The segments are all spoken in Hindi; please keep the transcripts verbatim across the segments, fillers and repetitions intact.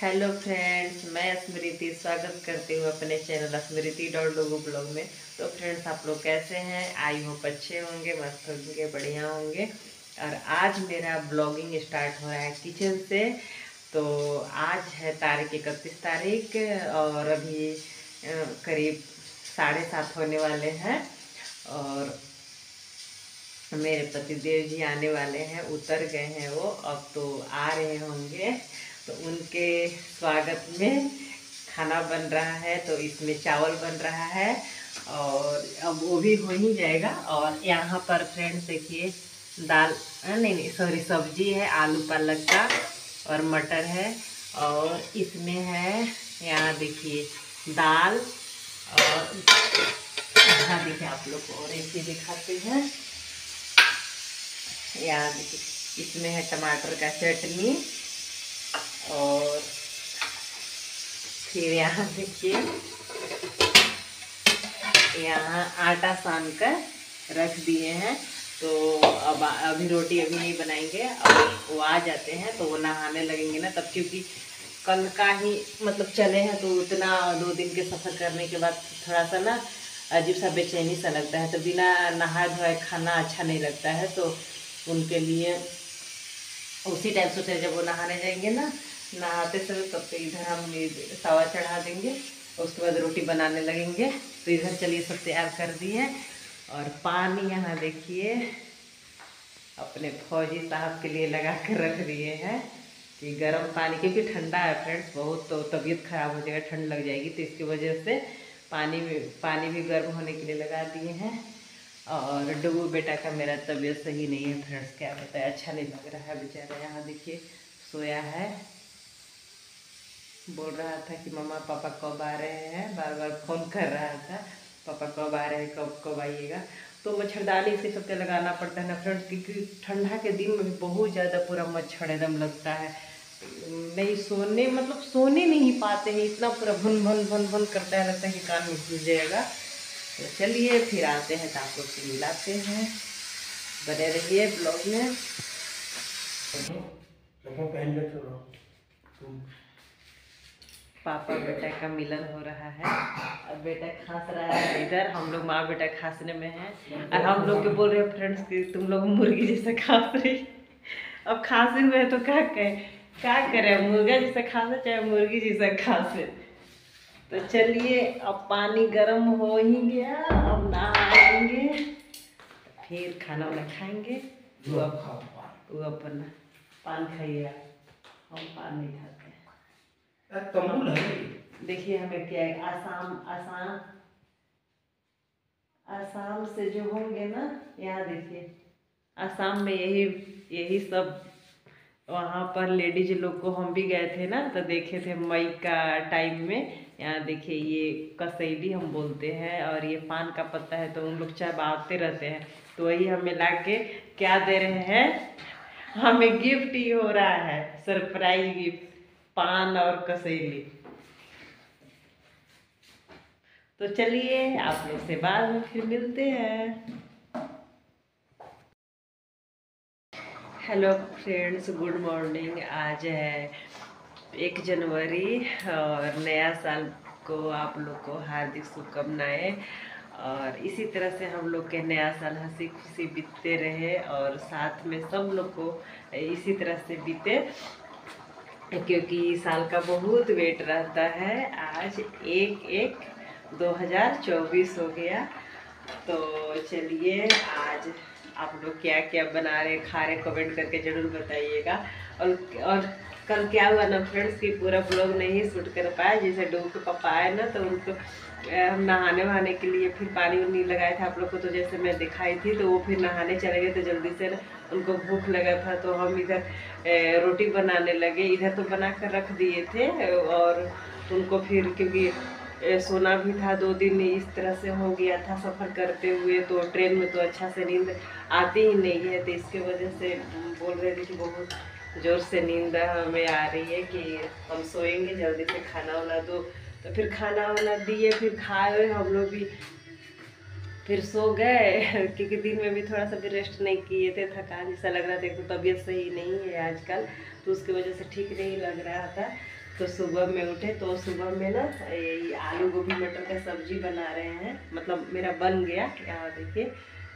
हेलो फ्रेंड्स, मैं स्मृति स्वागत करती हूँ अपने channel Smriti dot logo blog में। तो फ्रेंड्स, आप लोग कैसे हैं? आई होप अच्छे होंगे, मस्त होंगे, बढ़िया होंगे। और आज मेरा ब्लॉगिंग स्टार्ट हो रहा है किचन से। तो आज है तारीख इकतीस तारीख और अभी करीब साढ़े सात होने वाले हैं। और मेरे पतिदेव जी आने वाले हैं, उतर गए हैं वो, अब तो आ रहे होंगे। तो उनके स्वागत में खाना बन रहा है। तो इसमें चावल बन रहा है और अब वो भी हो ही जाएगा। और यहाँ पर फ्रेंड्स देखिए, दाल नहीं नहीं सॉरी सब्जी है, आलू पालक का और मटर है। और इसमें है, यहाँ देखिए, दाल। और यहाँ देखिए आप लोग को और एक चीज़ दिखाते हैं। यहाँ देखिए, इसमें है टमाटर का चटनी। और फिर यहाँ देखिए, यहाँ आटा सान कर रख दिए हैं। तो अब अभी रोटी अभी नहीं बनाएंगे, अब वो आ जाते हैं तो वो नहाने लगेंगे ना तब, क्योंकि कल का ही मतलब चले हैं तो उतना दो दिन के सफ़र करने के बाद थोड़ा सा ना अजीब सा बेचैनी सा लगता है। तो बिना नहाए धोए खाना अच्छा नहीं लगता है। तो उनके लिए उसी टाइम सोचे जब वो नहाने जाएंगे ना, नहाते समय तब तो इधर हम तवा चढ़ा देंगे, उसके बाद रोटी बनाने लगेंगे। तो इधर चलिए सब तैयार कर दिए। और पानी यहाँ देखिए अपने फौजी साहब के लिए लगा कर रख दिए हैं कि गर्म पानी, क्योंकि ठंडा है फ्रेंड्स बहुत, तो तबीयत ख़राब हो जाएगा, ठंड लग जाएगी। तो इसकी वजह से पानी में पानी भी गर्म होने के लिए लगा दिए हैं। और डुगू बेटा का मेरा तबीयत सही नहीं है फ्रेंड्स, क्या बताए, अच्छा नहीं लग रहा है बेचारा। यहाँ देखिए सोया है, बोल रहा था कि मम्मा पापा कब आ रहे हैं, बार बार फ़ोन कर रहा था, पापा कब आ रहे हैं, कब कब आइएगा। तो मच्छरदानी से सबके लगाना पड़ता है ना फ्रेंड्स, क्योंकि ठंडा के दिन में भी बहुत ज़्यादा पूरा मच्छर एकदम लगता है। नहीं सोने मतलब सोने नहीं पाते हैं, इतना पूरा भन भन भन भन करता है, लगता है कि कान में घुस जाएगा। तो चलिए फिर आते हैं तो आप लोग से मिलाते हैं, बने रहिए ब्लॉग में। पापा बेटा का मिलन हो रहा है। अब बेटा खांस रहा है इधर, हम लोग माँ बेटा खांसने में हैं। और हम लोग के बोल रहे हैं फ्रेंड्स कि तुम लोग मुर्गी जैसा खांस रही। अब खांसे हुए हैं तो क्या करें, क्या करें, मुर्गा जैसा खांसे चाहे मुर्गी जैसा खांसे। तो चलिए, अब पानी गर्म हो ही गया, अब नहाएंगे, फिर खाना वाना खाएंगे। वो वो अपन पान खाइए, हम पान नहीं खाते हैं। देखिए हमें क्या है, आसाम आसाम आसाम से जो होंगे ना, यहाँ देखिए आसाम में यही यही सब, वहाँ पर लेडीज लोग को हम भी गए थे ना तो देखे थे मई का टाइम में। यहाँ देखिए ये कसैली हम बोलते हैं और ये पान का पत्ता है, तो उन लोग चबाते रहते हैं। तो वही हमें ला के क्या दे रहे हैं, हमें गिफ्ट ही हो रहा है, सरप्राइज गिफ्ट, पान और कसैली। तो चलिए आप लोग से बाद में फिर मिलते हैं। Hello friends, good morning. आज है एक जनवरी और नया साल को आप लोग को हार्दिक शुभकामनाएं। और इसी तरह से हम लोग के नया साल हंसी खुशी बीतते रहे और साथ में सब लोग को इसी तरह से बीते, क्योंकि साल का बहुत वेट रहता है। आज एक एक दो हज़ार चौबीस हो गया। तो चलिए, आज आप लोग क्या क्या बना रहे खा रहे कमेंट करके ज़रूर बताइएगा। और और कल क्या हुआ ना फ्रेंड्स कि पूरा ब्लॉग नहीं शूट कर पाया। जैसे डोग के पापा आए ना तो उनको हम नहाने वहाने के लिए फिर पानी उनी लगाए थे आप लोग को, तो जैसे मैं दिखाई थी तो वो फिर नहाने चले गए। तो जल्दी से ना उनको भूख लगा था तो हम इधर रोटी बनाने लगे, इधर तो बना कर रख दिए थे। और उनको फिर क्योंकि सोना भी था, दो दिन इस तरह से हो गया था सफ़र करते हुए, तो ट्रेन में तो अच्छा से नींद आती ही नहीं है। तो इसके वजह से बोल रहे थे कि बहुत ज़ोर से नींद हमें आ रही है कि हम सोएंगे, जल्दी से खाना वाना दो। तो फिर खाना वाना दिए, फिर खाए हम लोग भी फिर सो गए क्योंकि दिन में भी थोड़ा सा भी रेस्ट नहीं किए थे, थकान जैसा लग रहा था। एक तो तबीयत सही नहीं है आजकल, तो उसकी वजह से ठीक नहीं लग रहा था। तो सुबह में उठे तो सुबह में ना ये आलू गोभी मटर का सब्जी बना रहे हैं, मतलब मेरा बन गया, यहाँ देखिए।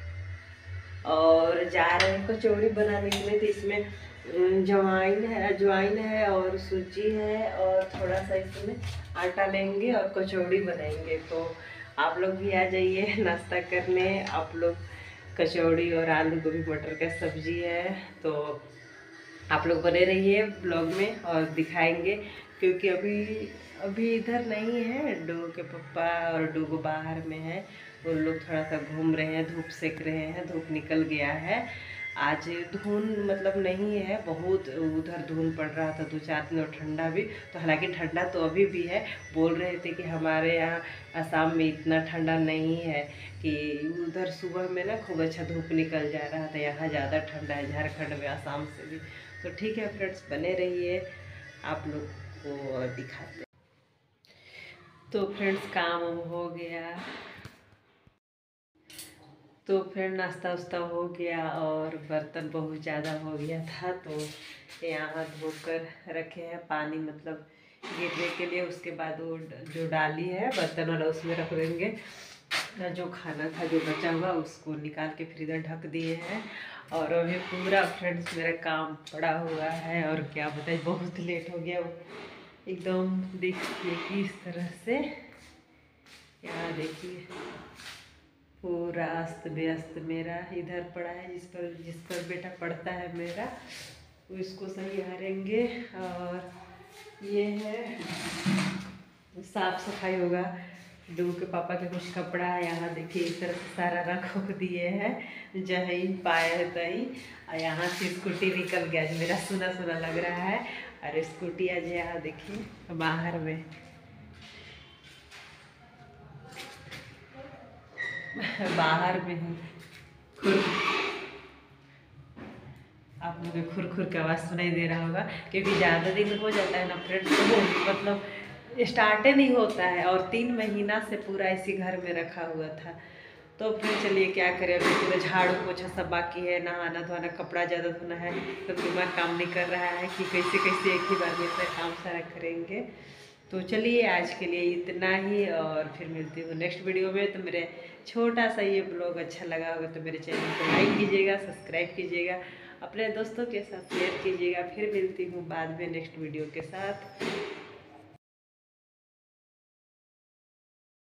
और जा रहे हैं कचौड़ी बनाने के लिए। तो इसमें जवाइन है, अजवाइन है और सूजी है और थोड़ा सा इसमें आटा लेंगे और कचौड़ी बनाएंगे। तो आप लोग भी आ जाइए नाश्ता करने। आप लोग कचौड़ी और आलू गोभी मटर का सब्जी है, तो आप लोग बने रहिए ब्लॉग में और दिखाएंगे। क्योंकि अभी अभी इधर नहीं है, डोगो के पप्पा और डोगो बाहर में है, उन लोग थोड़ा सा घूम रहे हैं, धूप सेक रहे हैं, धूप निकल गया है। आज धुन मतलब नहीं है, बहुत उधर धुन पड़ रहा था दो चार दिन और ठंडा भी। तो हालांकि ठंडा तो अभी भी है, बोल रहे थे कि हमारे यहाँ असम में इतना ठंडा नहीं है, कि उधर सुबह में ना खूब अच्छा धूप निकल जा रहा था। यहाँ ज़्यादा ठंडा है झारखंड में, असम से भी। तो ठीक है फ्रेंड्स, बने रहिए, आप लोग को और दिखाते। तो फ्रेंड्स काम हो गया, तो फिर नाश्ता वास्ता हो गया और बर्तन बहुत ज़्यादा हो गया था, तो यहाँ धोकर रखे हैं पानी मतलब गिरने के लिए। उसके बाद वो जो डाली है बर्तन वाला उसमें रख देंगे। जो खाना था जो बचा हुआ उसको निकाल के फिर इधर ढक दिए हैं। और अभी पूरा फ्रेंड्स मेरा काम पड़ा हुआ है, और क्या बताए बहुत लेट हो गया एकदम। देखिए किस तरह से, यहाँ देखिए पूरा अस्त व्यस्त मेरा इधर पड़ा है। जिस पर जिस पर बेटा पढ़ता है मेरा, वो इसको सही हारेंगे। और ये है साफ सफाई होगा। डू के पापा के कुछ कपड़ा है, यहाँ देखिए इस तरह से सारा रख रख दिए हैं, जहीं पाए है तहीं। और यहाँ से स्कूटी निकल गया जो मेरा सुना सुना लग रहा है। और स्कूटी आज यहाँ देखिए बाहर में बाहर में है। खुर आप लोगों के खुर खुर की आवाज़ सुनाई दे रहा होगा, क्योंकि ज़्यादा दिन हो जाता है ना फ्रेंड्स, तो मतलब स्टार्टे नहीं होता है। और तीन महीना से पूरा इसी घर में रखा हुआ था। तो फिर चलिए क्या करें, अभी पूरा झाड़ू पोछा सब बाकी है, नहाना धोना, कपड़ा ज़्यादा धोना है। तो दिमाग काम नहीं कर रहा है कि कैसे कैसे एक ही बार में इतना काम सारा करेंगे। तो चलिए आज के लिए इतना ही, और फिर मिलती हूँ नेक्स्ट वीडियो में। तो मेरे छोटा सा ये ब्लॉग अच्छा लगा होगा तो मेरे चैनल को लाइक कीजिएगा, सब्सक्राइब कीजिएगा, अपने दोस्तों के साथ शेयर कीजिएगा। फिर मिलती हूँ बाद में नेक्स्ट वीडियो के साथ।